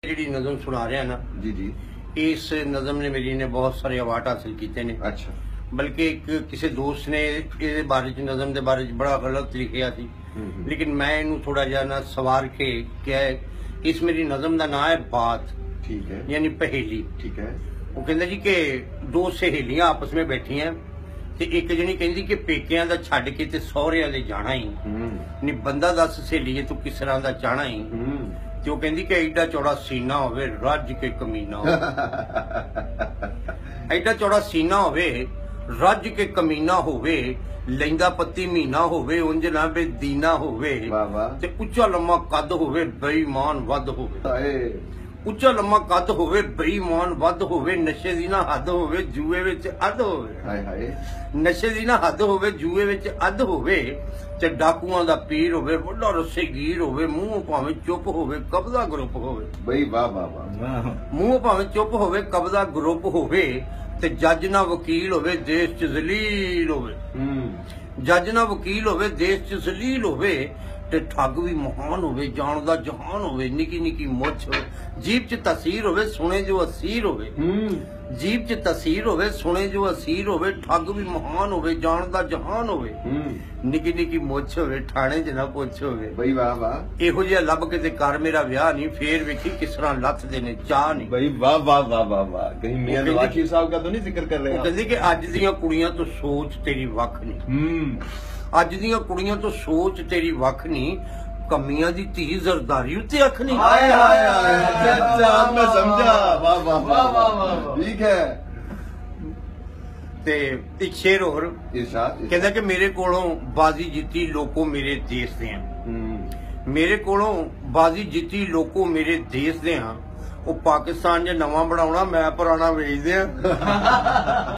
जी नज़म सुना रहा ना जी जी इस नज़म ने मेरी ने बहुत सारे अवार्ड हासिल किए ने। अच्छा बल्कि एक किसी दोस्त ने ये बारे नज़म के बारे बड़ा गलत लिखिया थी, लेकिन मैं इनू थोड़ा जा ना सवार के क्या है, इस मेरी नज़म का नाम है बात, ठीक है, यानी पहेली। ठीक है। वो कहता जी कि दो सहेलियां आपस में बैठी हैं ते एक जनी कहती कि पेकियां दा छड्ड के ते सहुरियां दे जाना ही नहीं, बंदा दस सहेलीए तू किस तरह दा चाहना ही। ते वो कहती कि एडा चौड़ा सीना होवे रज के कमीना हो एडा चौड़ा सीना होवे रज के कमीना होवे, लैंदा पत्ती महीना होवे उंज ना बे दीना होवे, ते उच्चा लम्मा कद होवे बेईमान वध होवे। उच्चा लम्मा कद होवे बेईमान वध होवे, नशे दी ना हद होवे जूए विच अध होवे। नशे दी ना हद होवे जूए विच अध होवे, ते डाकुआं दा पीर होवे वड्डा रस्से गीर होवे, मूंह भावें चुप होवे कबदा ग्रुप होवे। बई वाह वाह वाह। मूंह भावें चुप होवे कबदा ग्रुप होवे, ते जज ना वकील होवे देश च जलील होवे। जज ना वकील होवे देश च जलील होवे, ते ठग भी महान होवे जानदा जहान होवे, निकी निकी मुछ जीप च तसीर होवे सुने जो असीर होवे। जीप च तसीर होवे सुने जो असीर होवे, ठग भी महान होवे जानदा जहान होवे, निकी निकी मुछ होवे ठाणे च ना पुछ होवे। बई वाह वाह। इहो जिहा लभ के ते कर मेरा विआह नहीं, फेर वेखी किस तरह लथ दे ने चाह नहीं। बई वाह वाह वाह वाह वाह। कहीं मियां नवाज साहब का तो नहीं जिक्र कर रहे? कहंदी कि अज दीयां कुड़ियां तो सोच तेरी वख नहीं, अज दीयां कुड़ियां तो सोच तेरी वख नहीं, कमियां दी धी जरदारी उत्ते अख नहीं। हाय हाय हाय, अच्छा मैं समझा। वाह वाह वाह वाह, ठीक है। ते एक शेर और कहंदा कि मेरे कोलों बाजी जीती लोको मेरे देश दे हैं, मेरे कोलों बाजी जीती लोको मेरे देश दे हैं, वो पाकिस्तान च नवां बनाउणा मैं पुराना वेचदे